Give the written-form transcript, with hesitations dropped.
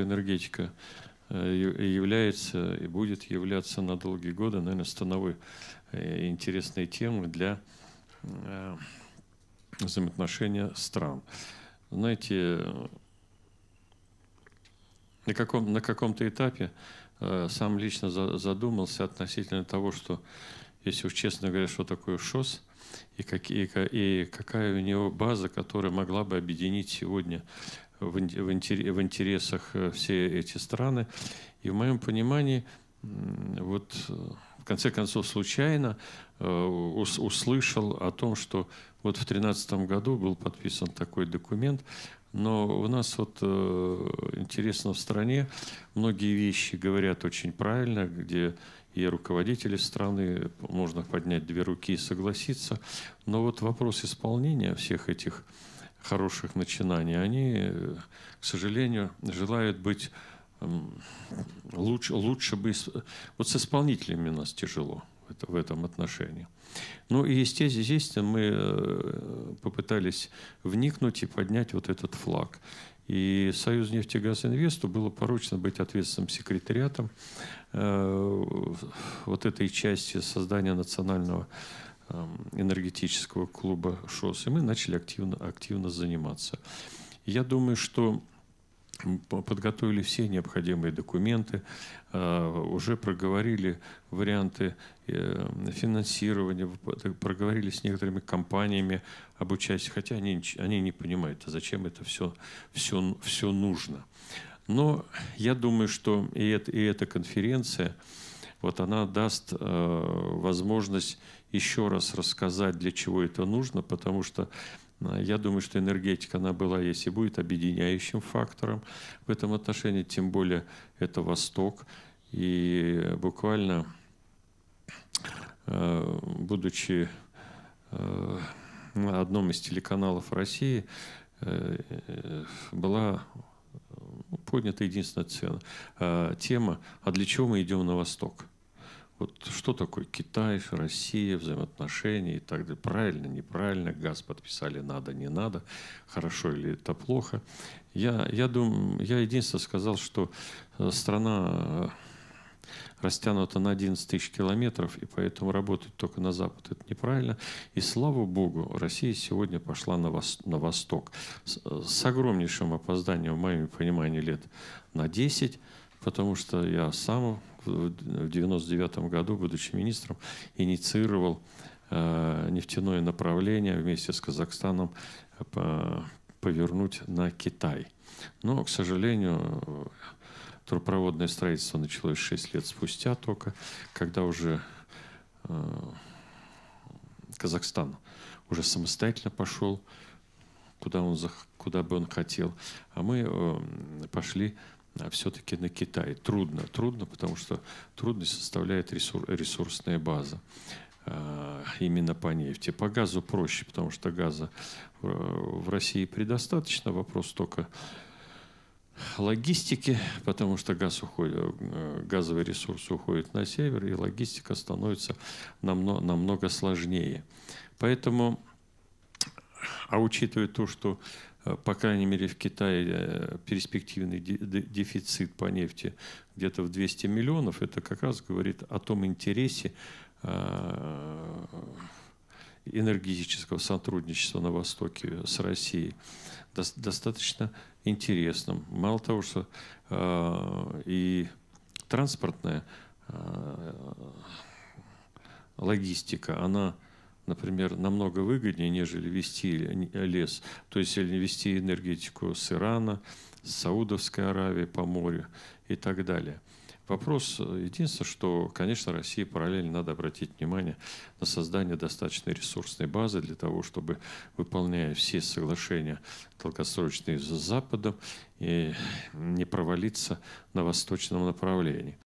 что энергетика является и будет являться на долгие годы, наверное, становой интересной темой для взаимоотношения стран. Знаете, на каком-то этапе сам лично задумался относительно того, что, если уж честно говоря, что такое ШОС, и какая у него база, которая могла бы объединить сегодня в интересах все эти страны. И в моем понимании, вот в конце концов, случайно услышал о том, что вот в 2013 году был подписан такой документ, но у нас вот интересно в стране многие вещи говорят очень правильно, где и руководители страны, можно поднять две руки и согласиться, но вот вопрос исполнения всех этих хороших начинаний, они, к сожалению, желают быть лучше бы... Вот с исполнителями у нас тяжело в этом отношении. Ну и, естественно, мы попытались вникнуть и поднять вот этот флаг. И Союзнефтегазинвесту было поручено быть ответственным секретариатом вот этой части создания национального энергетического клуба ШОС. И мы начали активно заниматься. Я думаю, что подготовили все необходимые документы, уже проговорили варианты финансирования, проговорили с некоторыми компаниями об участии, хотя они не понимают, зачем это все нужно. Но я думаю, что и эта конференция, вот она даст возможность еще раз рассказать, для чего это нужно, потому что я думаю, что энергетика, она была, есть и будет объединяющим фактором в этом отношении, тем более это Восток. И буквально, будучи на одном из телеканалов России, была поднята единственная тема, а для чего мы идем на Восток? Вот что такое Китай, Россия, взаимоотношения и так далее. Правильно, неправильно, газ подписали, надо, не надо, хорошо или это плохо. Я думаю, я единственное сказал, что страна растянута на 11 тысяч километров, и поэтому работать только на Запад – это неправильно. И слава Богу, Россия сегодня пошла на Восток. С огромнейшим опозданием, в моем понимании, лет на 10, потому что я сам в 1999 году, будучи министром, инициировал нефтяное направление вместе с Казахстаном повернуть на Китай. Но, к сожалению, трубопроводное строительство началось 6 лет спустя только, когда уже Казахстан уже самостоятельно пошел, куда бы он хотел, а мы пошли все-таки на Китай. Трудно, потому что трудность составляет ресурсная база именно по нефти. По газу проще, потому что газа в России предостаточно. Вопрос только логистики, потому что газовый ресурс уходит на север, и логистика становится намного сложнее. Поэтому, а учитывая то, что по крайней мере, в Китае перспективный дефицит по нефти где-то в 200 миллионов. Это как раз говорит о том интересе энергетического сотрудничества на Востоке с Россией. Достаточно интересным. Мало того, что и транспортная логистика, она, например, намного выгоднее, нежели вести лес. То есть, или вести энергетику с Ирана, с Саудовской Аравии по морю и так далее. Вопрос единственное, что, конечно, России параллельно надо обратить внимание на создание достаточной ресурсной базы для того, чтобы, выполняя все соглашения долгосрочные с Западом, и не провалиться на восточном направлении.